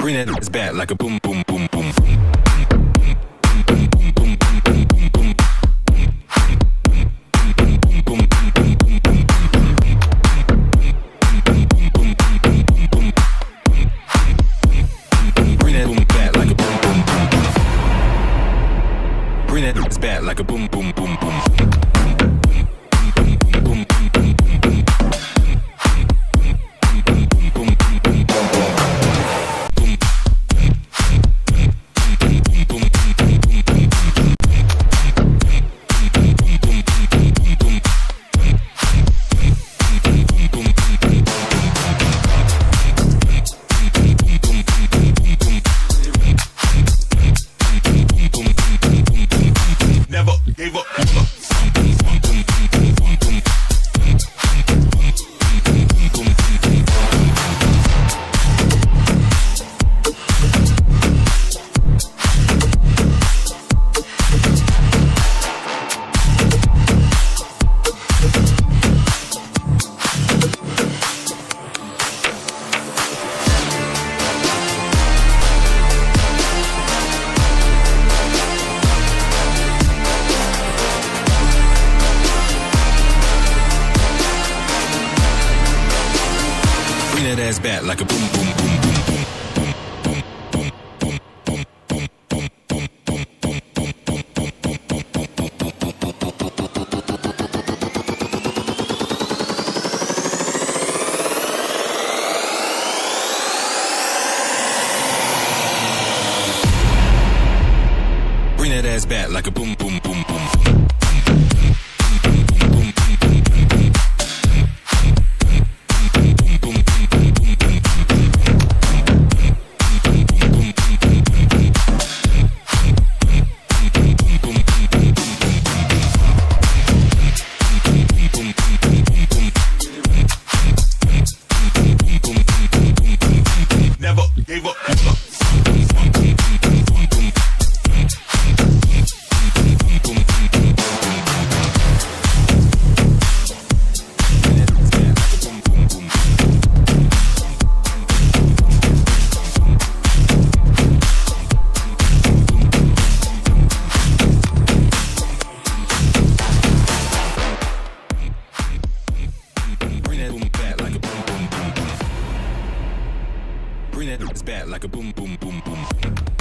Bring that ass back like a boom, boom, boom, boom. Bring that ass back like a boom, boom, boom, boom. Gave up. Bring that ass back like a boom, boom, boom, boom, boom, boom, boom, boom, boom, boom, boom, boom, boom, boom, boom, boom, boom, bring that ass back like a boom, boom, boom, boom. Never gave up. Bring that ass back like a boom, boom, boom, boom.